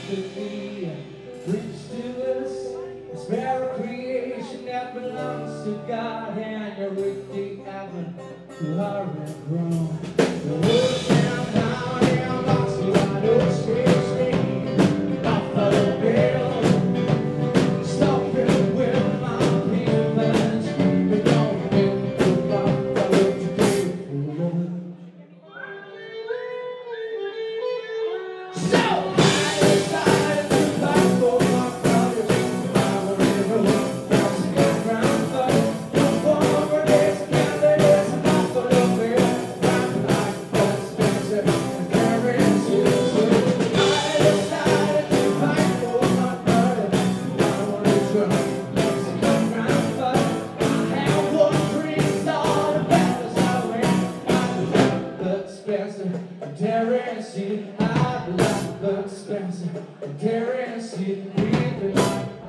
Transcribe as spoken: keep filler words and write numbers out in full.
destiny preached to us. It's very creation that belongs to God, and everything happened to her and grown. The world down, down, down, box, you are no space, Buffalo Bill. Stop it with my papers. We don't get the Buffalo to do. So I decided to fight for my brothers. I will never look down to the ground, but no former days, candidates, Buffalo Bill. I'm like Bud Spencer and Karen Susan. I decided to fight for my brothers. I will never look down to the ground, but I have one dream, all the battles I win. I like Bud Spencer and Terrence Hill. I like Bud Spencer and Terrence Hill.